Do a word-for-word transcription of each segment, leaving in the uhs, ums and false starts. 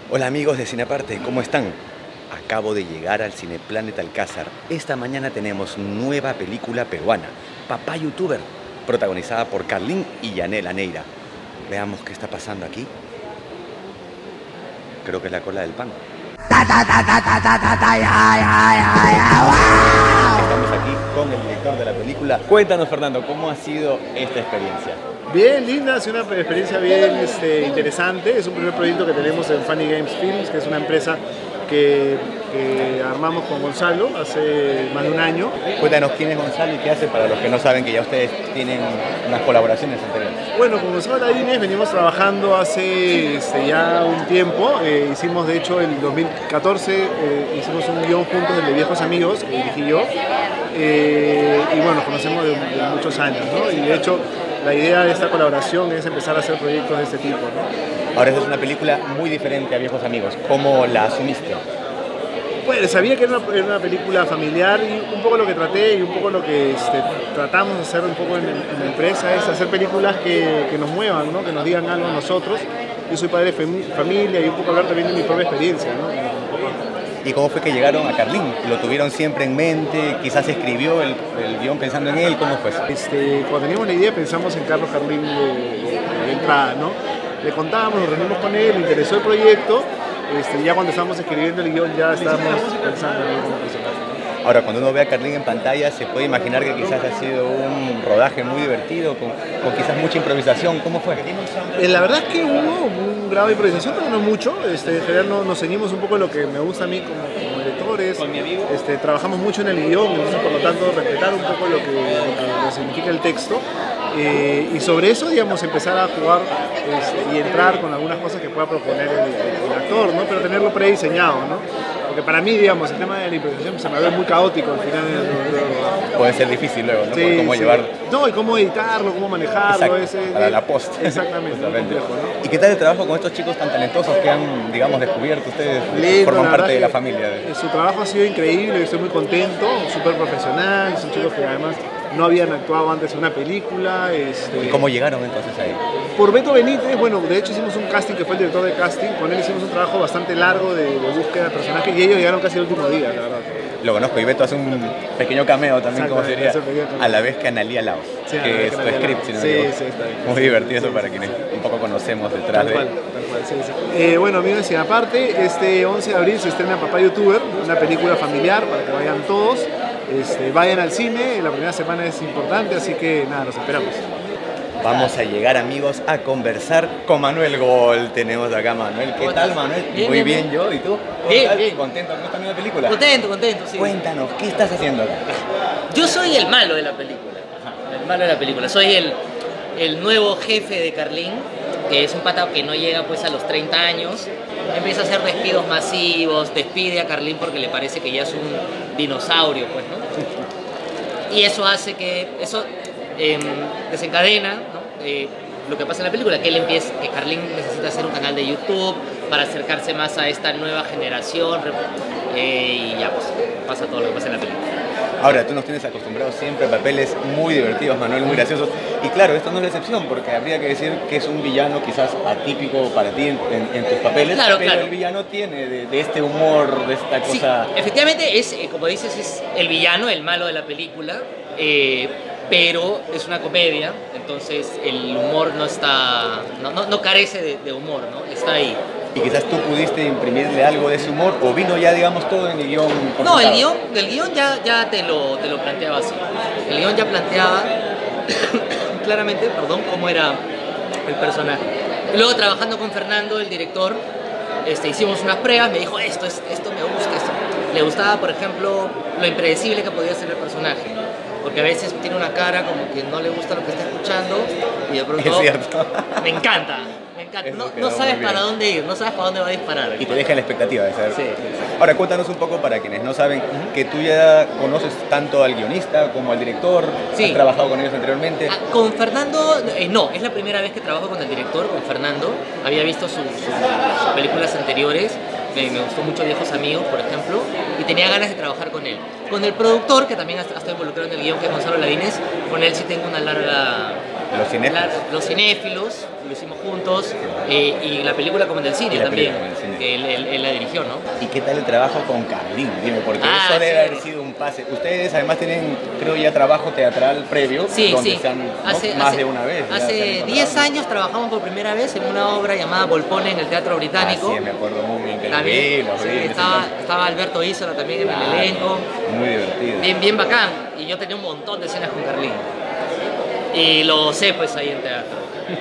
Hola amigos de Cineaparte, ¿cómo están? Acabo de llegar al Cineplanet Alcázar. Esta mañana tenemos nueva película peruana, Papá Youtuber, protagonizada por Carlín y Yanela Neira. Veamos qué está pasando aquí. Creo que es la cola del pan. Estamos aquí con el director de la película. Cuéntanos, Fernando, ¿cómo ha sido esta experiencia? Bien, linda, ha sido una experiencia bien este, interesante. Es un primer proyecto que tenemos en Funny Games Films, que es una empresa que, que armamos con Gonzalo hace más de un año. Cuéntanos quién es Gonzalo y qué hace para los que no saben que ya ustedes tienen unas colaboraciones anteriores. Bueno, con Gonzalo Ladines venimos trabajando hace este, ya un tiempo. Eh, hicimos, de hecho, en dos mil catorce eh, hicimos un guión juntos, el de Viejos Amigos, que dirigí yo. Eh, y bueno, nos conocemos de, de muchos años, ¿no? Y de hecho, la idea de esta colaboración es empezar a hacer proyectos de este tipo, ¿no? Ahora, esta es una película muy diferente a Viejos Amigos. ¿Cómo la asumiste? Bueno, sabía que era una, era una película familiar y un poco lo que traté y un poco lo que este, tratamos de hacer un poco en, en la empresa es hacer películas que, que nos muevan, ¿no? Que nos digan algo a nosotros. Yo soy padre de familia y un poco hablar también de mi propia experiencia, ¿no? ¿Y cómo fue que llegaron a Carlín? ¿Lo tuvieron siempre en mente? ¿Quizás escribió el, el guión pensando en él? ¿Cómo fue eso? Este, cuando teníamos la idea pensamos en Carlos Carlín de, de, de entrada, ¿no? Le contábamos, nos reunimos con él, le interesó el proyecto. Este, ya cuando estábamos escribiendo el guión ya estábamos pensando en él como personaje. Ahora, cuando uno ve a Carlín en pantalla, se puede imaginar que quizás ha sido un rodaje muy divertido, con, con quizás mucha improvisación. ¿Cómo fue? Eh, la verdad es que hubo un grado de improvisación, pero no mucho. Este, en general no, nos ceñimos un poco a lo que me gusta a mí como, como directores. Este, trabajamos mucho en el guión, entonces por lo tanto respetar un poco lo que, lo que significa el texto. Eh, y sobre eso, digamos, empezar a jugar este, y entrar con algunas cosas que pueda proponer el, el, el actor, ¿no? Pero tenerlo prediseñado, ¿no? Porque para mí, digamos, el tema de la improvisación se me ve muy caótico al final. De... Puede ser difícil luego, ¿no? Sí, Por cómo sí. llevar... No, y cómo editarlo, cómo manejarlo. Exacto, ese, para la post. Exactamente, muy complejo, ¿no? ¿Y qué tal el trabajo con estos chicos tan talentosos que han, digamos, descubierto ustedes? Lindo, forman parte de la que, familia. De... Su trabajo ha sido increíble, estoy muy contento, súper profesional, son chicos que además no habían actuado antes en una película. Este... ¿Y cómo llegaron entonces ahí? Por Beto Benítez, bueno, de hecho hicimos un casting, que fue el director de casting, con él hicimos un trabajo bastante largo de, de búsqueda de personajes y ellos llegaron casi el último día, la verdad. Lo conozco y Beto hace un pequeño cameo también, como sería, a la vez que Analía Laos, sí, que es tu script, si no me equivoco. Sí, sí, está bien. Muy sí, divertido sí, eso para sí, quienes sí. un poco conocemos detrás tal de... Cual, tal cual, sí, sí. Eh, bueno, amigos, y aparte, este once de abril se estrena Papá Youtuber, una película familiar para que vayan todos. Este, vayan al cine, la primera semana es importante, así que nada, los esperamos. Vamos a llegar, amigos, a conversar con Manuel Gol. Tenemos acá a Manuel. ¿Qué tal, Manuel? Bien, Muy bien, bien, yo. ¿Y tú? Bien, bien. ¿Contento con esta nueva película? Contento, contento, sí. Cuéntanos, ¿qué estás haciendo acá? Yo soy el malo de la película. El malo de la película. Soy el, el nuevo jefe de Carlín, que es un pata que no llega pues a los treinta años. Empieza a hacer despidos masivos, despide a Carlín porque le parece que ya es un dinosaurio, pues, ¿no? Y eso hace que, eso eh, desencadena, ¿no? Eh, lo que pasa en la película, que él empieza, que Carlín necesita hacer un canal de YouTube para acercarse más a esta nueva generación, eh, y ya pues pasa todo lo que pasa en la película. Ahora, tú nos tienes acostumbrados siempre a papeles muy divertidos, Manuel, muy graciosos. Y claro, esto no es la excepción, porque habría que decir que es un villano quizás atípico para ti en, en, en tus papeles. Claro, pero claro. El villano tiene de, de este humor, de esta Sí, cosa... efectivamente, es, eh, como dices, es el villano, el malo de la película, eh, pero es una comedia, entonces el humor no está, no, no, no carece de, de humor, ¿no? Está ahí. Y quizás tú pudiste imprimirle algo de ese humor, o vino ya, digamos, todo en el guión. No, el guión, el guión ya, ya te, lo, te lo planteaba así. El guión ya planteaba claramente, perdón, cómo era el personaje. Y luego trabajando con Fernando, el director, este, hicimos unas pruebas, me dijo esto, esto, esto me gusta, esto. Le gustaba, por ejemplo, lo impredecible que podía ser el personaje. Porque a veces tiene una cara como que no le gusta lo que está escuchando y de pronto... Es cierto. Me encanta, me encanta. Eso No, quedó no sabes muy para bien. dónde ir, no sabes para dónde va a disparar. Y te deja en la expectativa de saber. Sí. Ahora, cuéntanos un poco para quienes no saben, que tú ya conoces tanto al guionista como al director, Sí. has trabajado con ellos anteriormente. Ah, con Fernando, eh, no, es la primera vez que trabajo con el director, con Fernando. Había visto sus, sus- sus películas anteriores, me, me gustó mucho Viejos Amigos, por ejemplo, y tenía ganas de trabajar con él. Con el productor, que también ha ha estado involucrado en el guión, que es Gonzalo Ladines, con él sí tengo una larga... Los cinéfilos. lar- los cinéfilos, lo hicimos juntos, eh, y la película como en el cine Y la también. película como en el cine. que él, él, él la dirigió, ¿no? ¿Y qué tal el trabajo con Carlín? Dime, porque Ah, eso debe sí. haber sido un pase. Ustedes además tienen, creo ya, trabajo teatral previo, Sí, donde sí. se han, ¿no? Hace, más hace- de una vez. ya se han Hace encontrado. diez años trabajamos por primera vez en una obra llamada Volpone en el Teatro Británico. Así es, me acuerdo muy bien que los vi, También los vi sí, en ese estaba, entonces. estaba Alberto Isola también en el Claro, elenco. muy divertido. Bien, bien bacán. Y yo tenía un montón de escenas con Carlín. Y lo gocé pues ahí en teatro.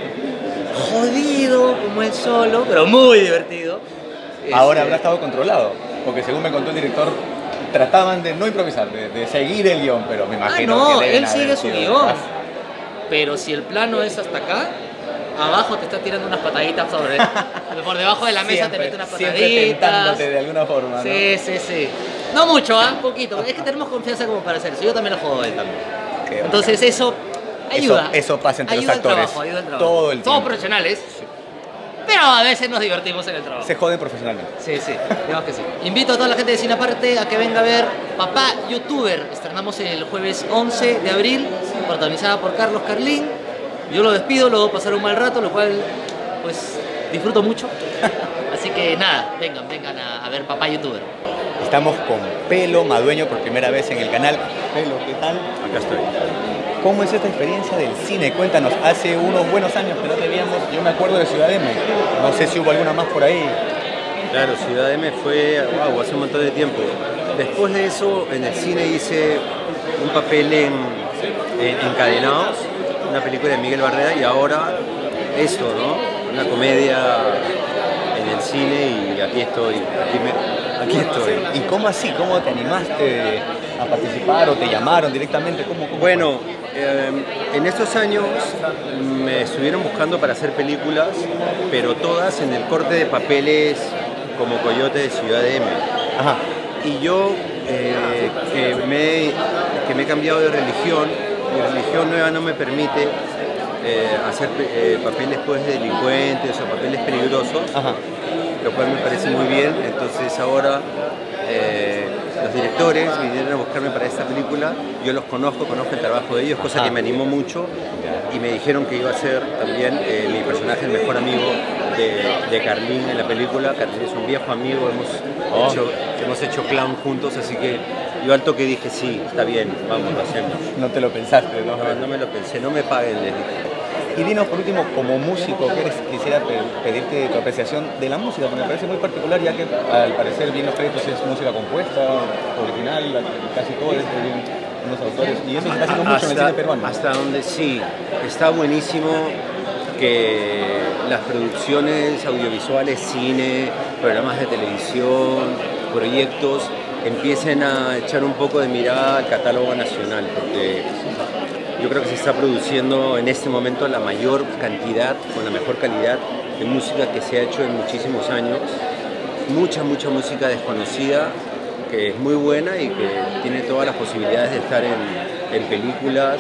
Jodido como él solo, pero muy divertido. Ahora Este, habrá estado controlado, porque según me contó el director, trataban de no improvisar, de, de seguir el guión, pero me Ah, imagino no, que deben él haber sigue su sido guión. más. Pero si el plano es hasta acá, abajo te está tirando unas pataditas sobre. Por debajo de la mesa Siempre, te mete unas siempre pataditas. tentándote de alguna forma, ¿no? Sí, sí, sí. No mucho, ¿ah? Poquito. Es que tenemos confianza como para hacer eso. Yo también lo juego él también. Qué Entonces eso ayuda. Eso- eso pasa entre los ayuda al actores trabajo, ayuda al trabajo. todo el Somos tiempo. profesionales, pero a veces nos divertimos en el trabajo. Se joden profesionalmente. Sí, sí, digamos que sí. Invito a toda la gente de Cine Aparte a que venga a ver Papá Youtuber. Estrenamos el jueves once de abril, protagonizada por Carlos Carlín. Yo lo despido, luego pasar un mal rato, lo cual pues disfruto mucho. Así que nada, vengan, vengan a, a ver Papá Youtuber. Estamos con Pelo Madueño por primera vez en el canal. Pelo, ¿qué tal? Acá estoy. ¿Cómo es esta experiencia del cine? Cuéntanos, hace unos buenos años que no te veíamos, yo me acuerdo de Ciudad M. No sé si hubo alguna más por ahí. Claro, Ciudad M fue, wow, hace un montón de tiempo. Después de eso, en el cine hice un papel en, en Encadenados, una película de Miguel Barrera, y ahora esto, ¿no? Una comedia en el cine y aquí estoy, aquí, me, aquí estoy. ¿Y cómo así? ¿Cómo te animaste a participar o te llamaron directamente? ¿Cómo, cómo Bueno, eh, en estos años me estuvieron buscando para hacer películas, pero todas en el corte de papeles como Coyote de Ciudad M. fue? Ajá. Y yo, eh, que, me, que me he cambiado de religión, mi religión nueva no me permite eh, hacer eh, papeles pues, de delincuentes o papeles peligrosos, Ajá. lo cual me parece muy bien. Entonces ahora eh, los directores vinieron a buscarme para esta película, yo los conozco, conozco el trabajo de ellos, cosa Ajá. que me animó mucho, y me dijeron que iba a ser también eh, mi personaje, el mejor amigo de, de Carlín en la película. Carlín es un viejo amigo, hemos, Oh. hecho, hemos hecho clown juntos, así que yo al toque dije, sí, está bien, vamos, lo hacemos. No te lo pensaste, ¿no? No, no me lo pensé, no me paguen, les dije. Y dinos por último, como músico, ¿qué eres? Quisiera pe- pedirte tu apreciación de la música, porque me parece muy particular, ya que al parecer bien los créditos es música compuesta, original, la- casi todo es de unos autores, y eso se está haciendo mucho en el cine peruano. Hasta donde sí, está buenísimo que las producciones audiovisuales, cine, programas de televisión, proyectos, empiecen a echar un poco de mirada al catálogo nacional, porque yo creo que se está produciendo en este momento la mayor cantidad, con la mejor calidad de música que se ha hecho en muchísimos años. Mucha, mucha música desconocida, que es muy buena y que tiene todas las posibilidades de estar en, en películas,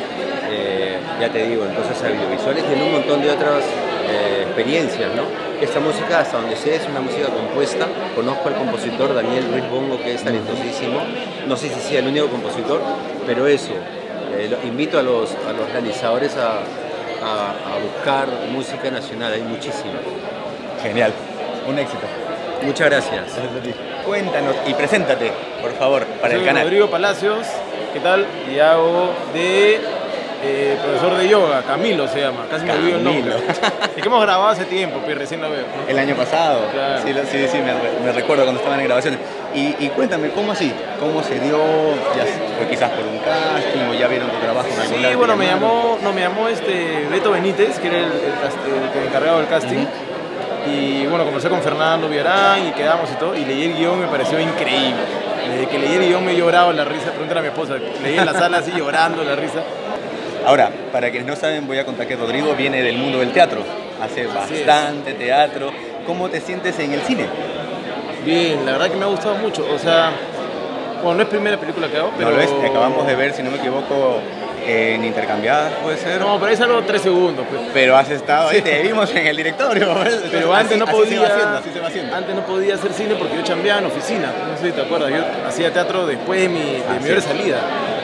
eh, ya te digo, en cosas audiovisuales y en un montón de otras eh, experiencias, ¿no? Esta música, hasta donde sé, es una música compuesta. Conozco al compositor Daniel Ruiz Bongo, que es talentosísimo. No sé si sea el único compositor, pero eso. Eh, lo- invito a los, a los realizadores a, a, a buscar música nacional, hay muchísima. Genial, un éxito. Muchas gracias. Cuéntanos y preséntate, por favor, para Soy el canal. Rodrigo Palacios, ¿qué tal? Y hago de eh, profesor de yoga, Camilo se llama, casi me olvido el nombre. Camilo. Y que hemos grabado hace tiempo, pues recién lo veo. ¿no? El año pasado, Claro. sí, lo- sí, sí, me, me recuerdo cuando estaban en grabaciones. Y, y cuéntame, ¿cómo así? ¿Cómo se dio? ¿Ya fue quizás por un casting o ya vieron tu trabajo en algún Sí, lado? bueno, ¿Te me llamaron? llamó, no, me llamó este Beto Benítez, que era el, el, cast- el encargado del casting. Y bueno, conversé con Fernando Villarán y quedamos y todo. Y leí el guión, me pareció increíble. Desde que leí el guión me he llorado la risa. Pregúntale a mi esposa, leí en la sala así llorando la risa. Ahora, para quienes no saben, voy a contar que Rodrigo viene del mundo del teatro. Hace Así es. bastante teatro. ¿Cómo te sientes en el cine? Bien, la verdad que me ha gustado mucho. O sea, bueno, no es primera película que hago, pero... No lo es, acabamos de ver, si no me equivoco, en Intercambiadas, puede ser. No, pero es algo tres segundos, pues. Pero has estado ahí, te vimos en el directorio. Pero Así- antes no así podía, se va haciendo, así se va haciendo. antes no podía hacer cine porque yo chambeaba en oficina, no sé si te acuerdas, yo hacía teatro después de mi, de mi Así hora de es. salida.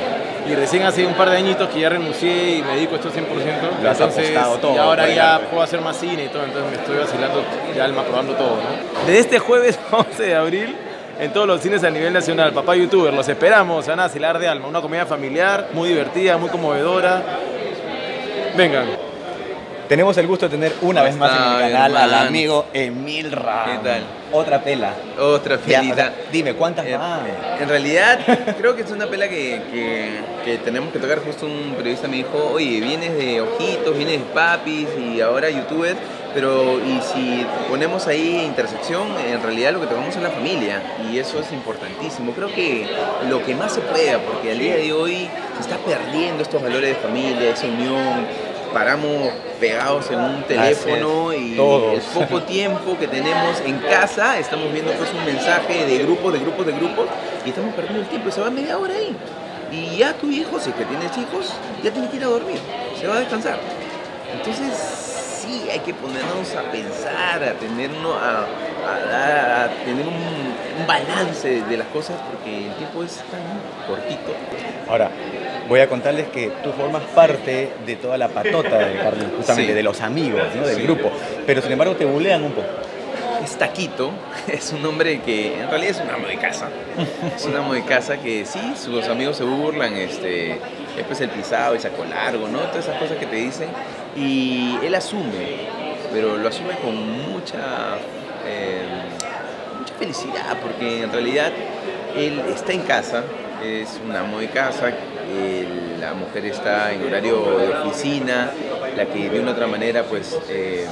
Y recién hace un par de añitos que ya renuncié y me dedico a esto cien por ciento. Lo has Entonces, apostado todo y ahora por el ya arte. puedo hacer más cine y todo, entonces me estoy vacilando de alma, probando todo, ¿no? De este jueves once de abril, en todos los cines a nivel nacional, Papá Youtuber, los esperamos, van a vacilar de alma. Una comedia familiar, muy divertida, muy conmovedora. Vengan. Tenemos el gusto de tener una ¿Cómo vez más en está, el canal al hermano? amigo Emil Ram. ¿Qué tal? Otra pela. Otra Ya, pelita. o sea, dime, ¿cuántas Eh, más? En realidad, creo que es una pela que, que, que tenemos que tocar. Justo un periodista me dijo, oye, vienes de Ojitos, vienes de Papis y ahora YouTubers, pero y si ponemos ahí intersección, en realidad lo que tocamos es la familia y eso es importantísimo. Creo que lo que más se pueda, porque al día de hoy se está perdiendo estos valores de familia, esa unión. Paramos pegados en un teléfono Así es, y todos. el poco tiempo que tenemos en casa, estamos viendo pues un mensaje de grupos, de grupos, de grupos y estamos perdiendo el tiempo y se va media hora ahí. Y ya tu hijo, si es que tienes hijos, ya tiene que ir a dormir, se va a descansar. Entonces sí, hay que ponernos a pensar, a tener, uno, a, a dar- a tener un, un balance de las cosas porque el tiempo es tan cortito. Ahora, voy a contarles que tú formas parte de toda la patota de Carlin, justamente, Sí. de los amigos, ¿no? Del Sí. grupo. Pero sin embargo te bulean un poco. Es Taquito, es un hombre que en realidad es un amo de casa. Es un amo de casa que sí, sus amigos se burlan, este, después el pisado, el saco largo, ¿no? Todas esas cosas que te dicen. Y él asume, pero lo asume con mucha, eh, mucha felicidad, porque en realidad él está en casa, es un amo de casa, el- la mujer está en horario de oficina, la que de una u otra manera pues eh,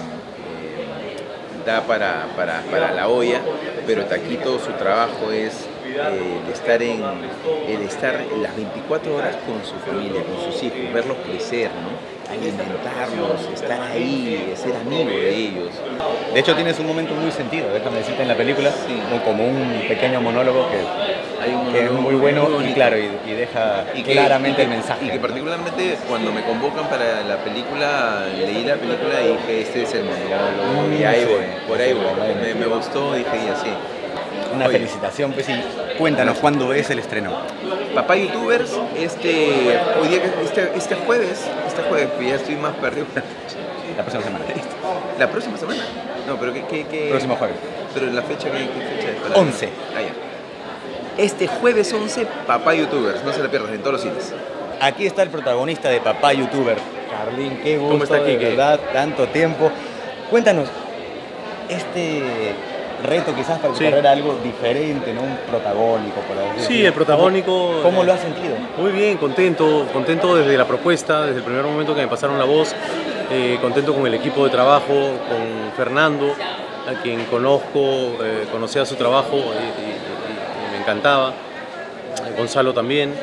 eh, da para, para, para la olla, pero Taquito su trabajo es eh, el, estar en, el estar las veinticuatro horas con su familia, con sus hijos, verlos crecer, ¿no? Alimentarlos, estar ahí, ser amigo de ellos. De hecho tienes un momento muy sentido, déjame decirte, en la película, Sí. como- como un pequeño monólogo que, Hay un que es monólogo muy bueno y bonito. claro, y, y deja Y que- claramente y que- el mensaje. Y que particularmente cuando me convocan para la película, leí la película y dije, este es el monólogo, Mm, y ahí sí, voy, por ahí sí, voy. por ahí. Me, me gustó, dije, y así. Una Oye. felicitación, pues, y cuéntanos, ¿cuándo es el estreno? Papá Youtubers, este, hoy día, que- este, este jueves, este jueves, que ya estoy más perdido. La próxima semana. La próxima semana. No, pero ¿qué? qué, qué Próximo jueves. Pero la fecha, ¿qué, qué fecha es? Para- once. Ah, ya. Este jueves once, Papá Youtubers, no se la pierdan, en todos los cines. Aquí está el protagonista de Papá Youtuber, Carlin, qué gusto, ¿Cómo está, de Quique? verdad, tanto tiempo. Cuéntanos, este reto quizás para tu Sí. carrera algo diferente, ¿no? Un protagónico, por así Sí, decirlo. el protagónico. ¿Cómo eh, lo has sentido? Muy bien, contento, contento desde la propuesta, desde el primer momento que me pasaron la voz, eh, contento con el equipo de trabajo, con Fernando, a quien conozco, eh, conocía su trabajo y, y- y- y me encantaba, eh, Gonzalo también,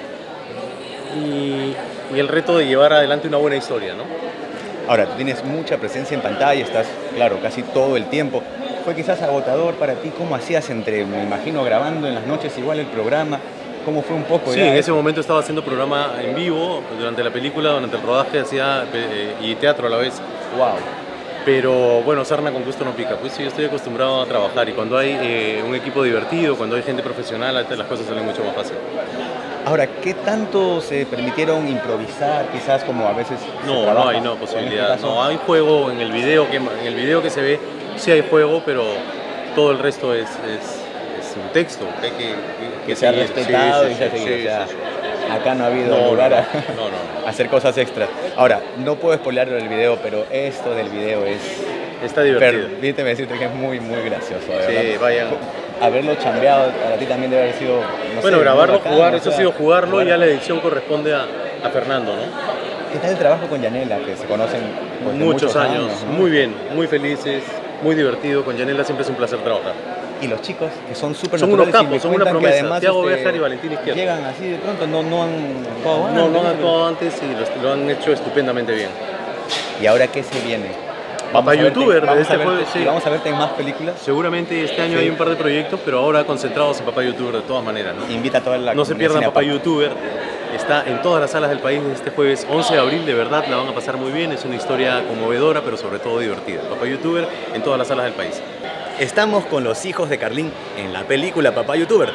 y, y el reto de llevar adelante una buena historia, ¿no? Ahora, tú tienes mucha presencia en pantalla, estás, claro, casi todo el tiempo. ¿Fue quizás agotador para ti? ¿Cómo hacías entre, me imagino, grabando en las noches igual el programa? ¿Cómo fue un poco? Sí, ya en ese eso? momento estaba haciendo programa en vivo durante la película, durante el rodaje hacía eh, y teatro a la vez. Wow. Pero bueno, sarna con gusto no pica, pues sí, yo estoy acostumbrado a trabajar y cuando hay eh, un equipo divertido, cuando hay gente profesional, las cosas salen mucho más fácil. Ahora, ¿qué tanto se permitieron improvisar, quizás como a veces se No, no trabaja? hay O no en este posibilidad, caso, no hay juego en el video que en el video que se ve, sí hay juego, pero todo el resto es, es, es un texto que hay que, que, que se ha seguir. respetado Sí, y se ha sí, seguido. sí, O sea, sí, sí. acá no ha habido No, lugar a, no, no, no. a hacer cosas extras. Ahora, no puedo spoilear el video, pero esto del video es... Está divertido. Permíteme decirte que es muy, muy gracioso, de Sí, verdad. vayan. Haberlo chambeado para ti también debe haber sido... no Bueno, sé, grabarlo, muy bacán, jugar, o eso ha sea, sido jugarlo jugar- y ya la edición corresponde a, a Fernando, ¿no? ¿Qué tal el trabajo con Yanela, que se conocen pues, de muchos, años, ¿no? muy bien, muy felices, muy divertido. Con Yanela siempre es un placer trabajar. Y los chicos, que son súper Son unos naturales y me capos, son una cuentan que promesa. además, Thiago este, Béjar y Valentín Izquierdo. llegan así de pronto, no, no han actuado No, no han antes, actuado antes y lo, lo han hecho estupendamente bien. ¿Y ahora qué se viene? Papá a verte- Youtuber, vamos este a verte- jueves, sí. Vamos a verte en más películas. Seguramente este año Sí. hay un par de proyectos, pero ahora concentrados en Papá Youtuber de todas maneras, ¿no? Invita a toda la No se comunidad pierdan Papá cineaparte. Youtuber. Está en todas las salas del país este jueves once de abril. De verdad la van a pasar muy bien. Es una historia conmovedora, pero sobre todo divertida. Papá Youtuber en todas las salas del país. Estamos con los hijos de Carlín en la película Papá Youtuber.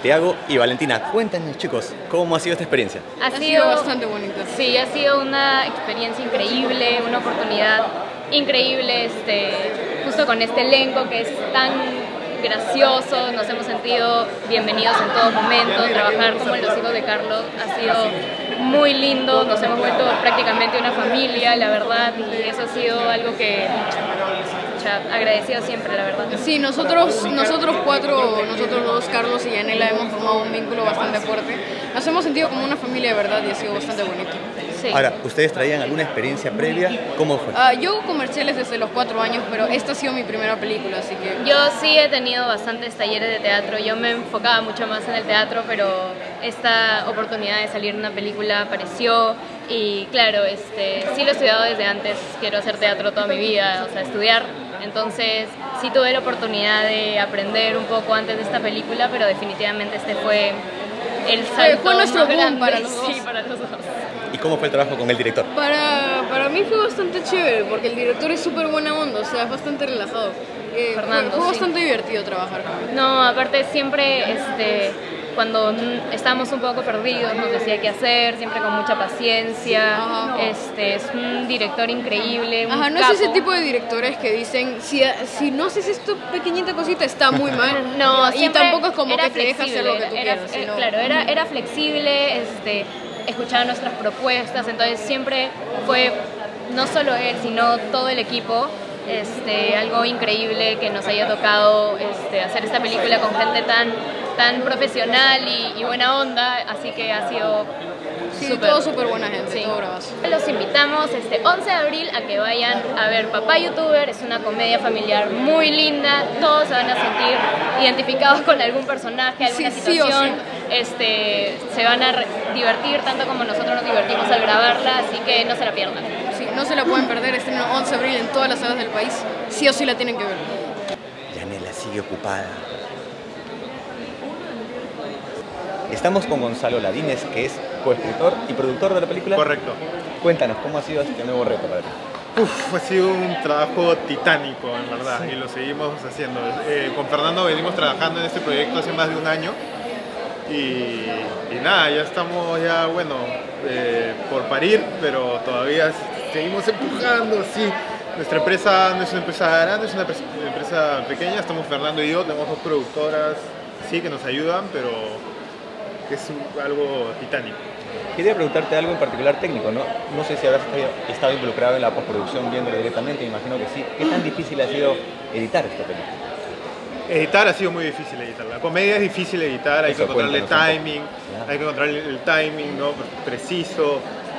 Santiago y Valentina. Cuéntanos, chicos, ¿cómo ha sido esta experiencia? Ha, Ha sido, sido bastante bonito. Sí, ha sido una experiencia increíble, una oportunidad increíble, este, justo con este elenco que es tan gracioso, nos hemos sentido bienvenidos en todo momento, trabajar como Los Hijos de Carlos ha sido muy lindo, nos hemos vuelto prácticamente una familia, la verdad, y eso ha sido algo que ya, agradecido siempre, la verdad. Sí, nosotros, nosotros cuatro, nosotros dos, Carlos y Yanela, hemos formado un vínculo bastante fuerte. Nos hemos sentido como una familia de verdad y ha sido bastante bonito. Sí. Ahora, ¿ustedes traían alguna experiencia previa? ¿Cómo fue? Uh, yo hago comerciales desde los cuatro años, pero esta ha sido mi primera película, así que... Yo sí he tenido bastantes talleres de teatro, yo me enfocaba mucho más en el teatro, pero esta oportunidad de salir en una película apareció y claro, este, sí lo he estudiado desde antes, quiero hacer teatro toda mi vida, o sea, estudiar, entonces sí tuve la oportunidad de aprender un poco antes de esta película, pero definitivamente este fue el salto fue nuestro más boom grande. para los dos. Sí, para los dos. ¿Y cómo fue el trabajo con el director? Para, para mí fue bastante chévere, porque el director es súper buena onda, o sea, es bastante relajado. Eh, Fernando, fue, fue sí. bastante divertido trabajar con él. No, aparte siempre, este, cuando mm, estábamos un poco perdidos, nos decía qué hacer, siempre con mucha paciencia. Ajá. Este, es un director increíble, un Ajá, no capo. es ese tipo de directores que dicen, si, si no haces esta pequeñita cosita está muy mal. No, y siempre tampoco es como era que te deja hacer lo que tú era, quieras. eh, Sino... Claro, era, era flexible, este, escuchaba nuestras propuestas, entonces siempre fue no solo él, sino todo el equipo. Este, algo increíble que nos haya tocado este, hacer esta película con gente tan, tan profesional y, y buena onda, así que ha sido Sí, súper. todo súper buena gente, Sí. todo bravazo. Los invitamos este once de abril a que vayan a ver Papá Youtuber, es una comedia familiar muy linda, todos se van a sentir identificados con algún personaje, alguna Sí, sí o situación, sí. este, se van a re- divertir tanto como nosotros nos divertimos al grabarla, así que no se la pierdan. Sí, no se la pueden perder, estreno once de abril en todas las salas del país. Sí o sí la tienen que ver. Yanela sigue ocupada. Estamos con Gonzalo Ladines, que es coescritor y productor de la película. Correcto. Cuéntanos, ¿cómo ha sido este nuevo reto para ti? Uf, ha sido un trabajo titánico, en verdad, y lo seguimos haciendo. Eh, con Fernando venimos trabajando en este proyecto hace más de un año y, y nada, ya estamos ya, bueno, eh, por parir, pero todavía seguimos empujando, sí. Nuestra empresa no es una empresa grande, es una empresa pequeña, estamos Fernando y yo, tenemos dos productoras, sí, que nos ayudan, pero es un- algo titánico. Quería preguntarte algo en particular técnico, ¿no? No sé si habrás estado involucrado en la postproducción viéndolo directamente, me imagino que sí. ¿Qué tan difícil ha sido editar esta película? Editar ha sido muy difícil editar. La comedia es difícil editar, hay Eso, que encontrarle cuéntanos un timing, poco. hay que encontrarle el timing, ¿no? Preciso.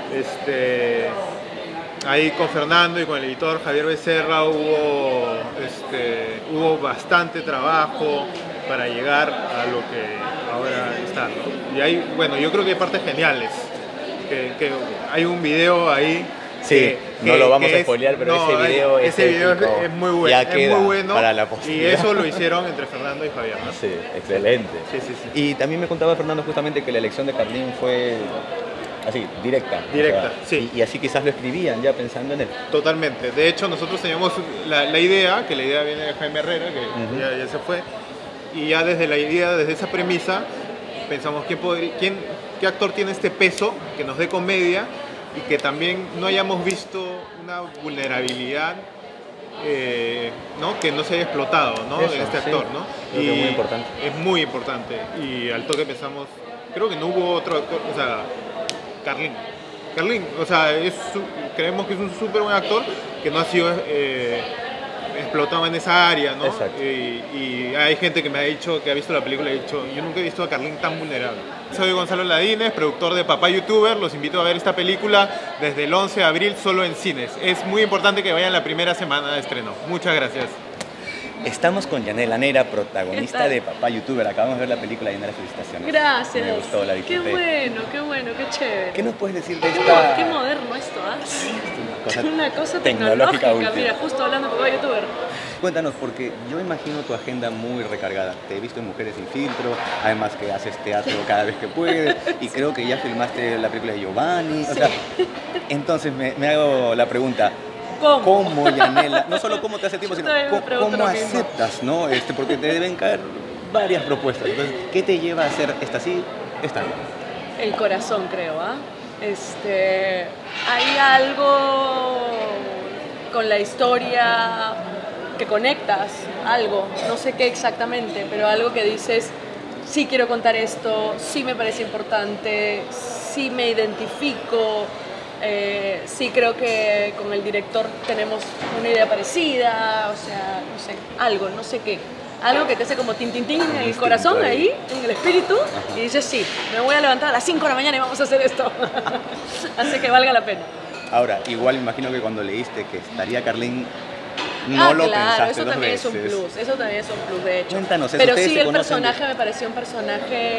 Este, ahí con Fernando y con el editor Javier Becerra hubo, este, hubo bastante trabajo para llegar a lo que ahora está, ¿no? Y hay, bueno, yo creo que hay partes geniales. Que, que hay un video ahí. Sí, que- no que- lo vamos que a es- spoilear, pero no, ese hay- video es ese video es, épico. es muy bueno, Ya es queda muy bueno para la y posteridad. eso lo hicieron entre Fernando y Javier, ¿no? Sí, excelente. Sí, sí, sí. Y también me contaba Fernando justamente que la elección de Carlín fue así, directa. Directa, O sea, sí. Y, y así quizás lo escribían ya pensando en él. Totalmente. De hecho, nosotros teníamos la, la idea, que la idea viene de Jaime Herrera, que Ujú. ya, ya se fue, y ya desde la idea, desde esa premisa, pensamos ¿quién podría- quién, qué actor tiene este peso que nos dé comedia y que también no hayamos visto una vulnerabilidad eh, ¿no? que no se haya explotado, ¿no? Eso, en este sí. actor, ¿no? Creo que es muy importante. Es muy importante. Y al toque pensamos, creo que no hubo otro actor, o sea, Carlín. Carlín, o sea, es su- creemos que es un súper buen actor que no ha sido eh, explotado en esa área, ¿no? Exacto. Y, y hay gente que me ha dicho, que ha visto la película y ha dicho, yo nunca he visto a Carlín tan vulnerable. Soy Gonzalo Ladines, productor de Papá Youtuber, los invito a ver esta película desde el once de abril solo en cines. Es muy importante que vayan la primera semana de estreno. Muchas gracias. Estamos con Yanela Neira, protagonista ¿Qué tal? de Papá Youtuber. Acabamos de ver la película y las felicitaciones. Gracias. Me gustó, la Qué disfruté. bueno, qué bueno, qué chévere. ¿Qué nos puedes decir de Qué, esta qué moderno esto, ¿ah? una cosa Una cosa tecnológica tecnológica. última? Mira, justo hablando de papá youtuber. Cuéntanos, porque yo imagino tu agenda muy recargada. Te he visto en Mujeres sin Filtro, además que haces teatro cada vez que puedes, y creo que ya filmaste la película de Giovanni. O sea, entonces me, me hago la pregunta, ¿Cómo? Yanela, no solo cómo te hace tiempo, Yo sino también me cómo, pregunto cómo lo mismo. aceptas, ¿no? Este, porque te deben caer varias propuestas. Entonces, ¿qué te lleva a hacer esta sí, esta no? El corazón, creo, ¿ah? Este, hay algo con la historia que conectas, algo, no sé qué exactamente, pero algo que dices, sí quiero contar esto, sí me parece importante, sí me identifico, eh, sí creo que con el director tenemos una idea parecida, o sea, no sé, algo, no sé qué. Algo que te hace como tin, tin, tin en el corazón, ahí, en el espíritu, y dices, sí, me voy a levantar a las cinco de la mañana y vamos a hacer esto. Hace que valga la pena. Ahora, igual me imagino que cuando leíste que estaría Carlín, no ah, lo claro, pensaste eso dos también veces. es un plus, eso también es un plus, de hecho. Cuéntanos, eso Pero ustedes sí, se el conocen personaje de- me pareció un personaje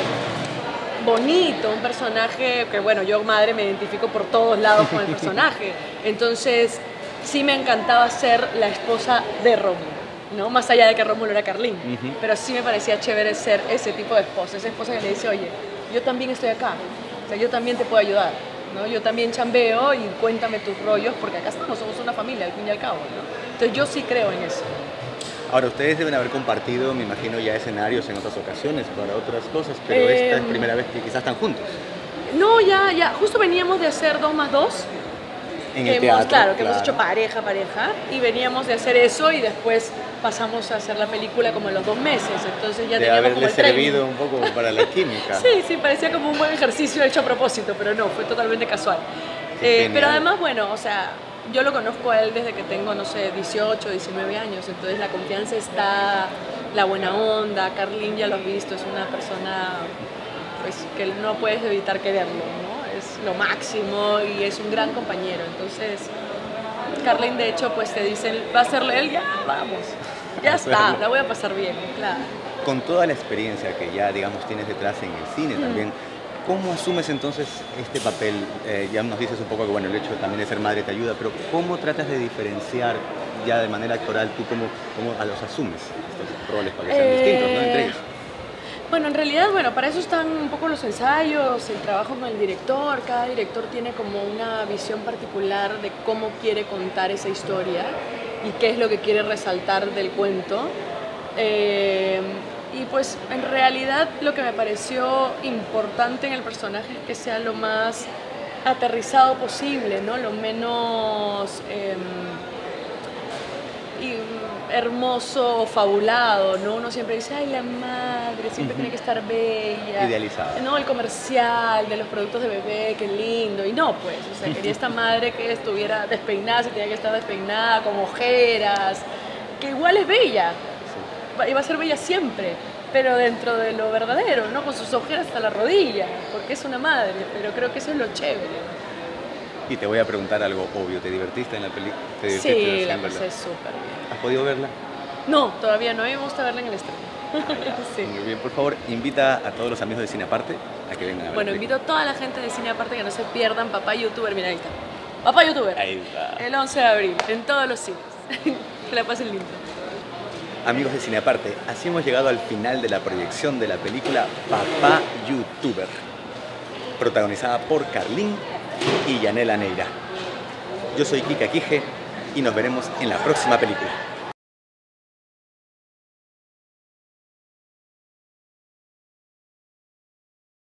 bonito, un personaje que, bueno, yo madre me identifico por todos lados con el personaje. Entonces, sí me encantaba ser la esposa de Rómulo, ¿no? Más allá de que Rómulo era Carlín. Ujú. Pero sí me parecía chévere ser ese tipo de esposa, esa esposa que le dice, oye, yo también estoy acá, o sea, yo también te puedo ayudar, ¿no? Yo también chambeo y cuéntame tus rollos, porque acá estamos, somos una familia al fin y al cabo, ¿no? Entonces yo sí creo en eso. Ahora, ustedes deben haber compartido, me imagino, ya escenarios en otras ocasiones para otras cosas, pero esta es Em, primera vez que quizás están juntos. No, ya, ya, justo veníamos de hacer dos más dos. En que el hemos, teatro, claro, que hemos claro. hecho pareja, pareja, y veníamos de hacer eso y después pasamos a hacer la película como en los dos meses, entonces ya De teníamos como haberle el training. servido un poco para la química. Sí, sí, parecía como un buen ejercicio hecho a propósito, pero no, fue totalmente casual. Qué Eh, genial. pero además, bueno, o sea, yo lo conozco a él desde que tengo, no sé, dieciocho, diecinueve años, entonces la confianza está, la buena onda, Carlín ya lo has visto, es una persona pues, que no puedes evitar quererlo, ¿no? Es lo máximo y es un gran compañero, entonces Carlín de hecho pues te dicen, va a serle él, ya vamos, ya está, la voy a pasar bien, claro. Con toda la experiencia que ya, digamos, tienes detrás en el cine Mm. también, ¿cómo asumes entonces este papel? Eh, ya nos dices un poco que, bueno, el hecho también de ser madre te ayuda, pero ¿cómo tratas de diferenciar ya de manera actoral tú cómo, cómo a los asumes estos roles para que sean Eh, distintos, ¿no? Entre ellos. Bueno, en realidad, bueno, para eso están un poco los ensayos, el trabajo con el director. Cada director tiene como una visión particular de cómo quiere contar esa historia y qué es lo que quiere resaltar del cuento. Eh, y pues en realidad lo que me pareció importante en el personaje es que sea lo más aterrizado posible, ¿no? Lo menos eh, y, hermoso o fabulado, ¿no? Uno siempre dice, ay, la madre, siempre tiene que estar bella. Idealizada. No, el comercial de los productos de bebé, qué lindo. Y no, pues, o sea, quería esta madre que estuviera despeinada, si tenía que estar despeinada, con ojeras, que igual es bella, va- y va a ser bella siempre, pero dentro de lo verdadero, ¿no? Con sus ojeras hasta la rodilla, porque es una madre, pero creo que eso es lo chévere. Y te voy a preguntar algo obvio, ¿te divertiste en la película? ¿Te divertiste Sí, la haciéndola? pasé súper bien. ¿Has podido verla? No, todavía no, a mí me gusta verla en el estreno. Sí. Muy bien, por favor, invita a todos los amigos de Cine Aparte a que vengan a ver. Bueno, la invito a toda la gente de Cine Aparte que no se pierdan Papá Youtuber. Mira, ahí está. Papá Youtuber. película. Ahí está. El once de abril, en todos los cines. Que la pasen lindo. Amigos de Cine Aparte, así hemos llegado al final de la proyección de la película Papá Youtuber, protagonizada por Carlín y Yanela Neira. Yo soy Kika Quije y nos veremos en la próxima película.